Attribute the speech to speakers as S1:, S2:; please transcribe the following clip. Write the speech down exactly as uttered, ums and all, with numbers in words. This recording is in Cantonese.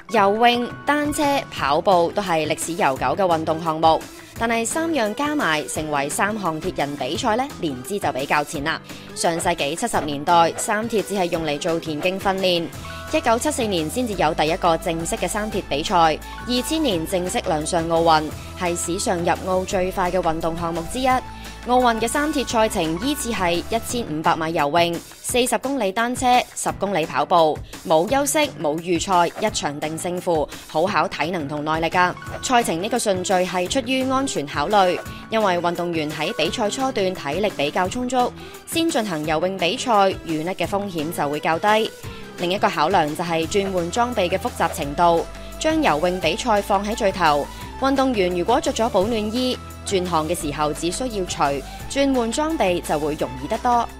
S1: 游泳、單車、跑步都係歷史悠久嘅運動項目，但係三樣加埋成為三項鐵人比賽呢，年資就比較淺啦。上世紀七十年代，三鐵只係用嚟做田徑訓練，一九七四年先至有第一個正式嘅三鐵比賽，二千年正式亮相奧運，係史上入奧最快嘅運動項目之一。奧運嘅三鐵賽程依次係一千五百米游泳、四十公里單車、十公里跑步，冇休息冇預賽，一場定勝負，好考體能同耐力㗎。賽程呢個順序係出於安全考慮，因為運動員喺比賽初段體力比較充足，先進行游泳比賽，遇溺嘅風險就會較低。另一個考量就係轉換裝備嘅複雜程度，將游泳比賽放喺最頭。運動員如果着咗保暖衣，轉項嘅時候只需要除，轉換裝備就會容易得多。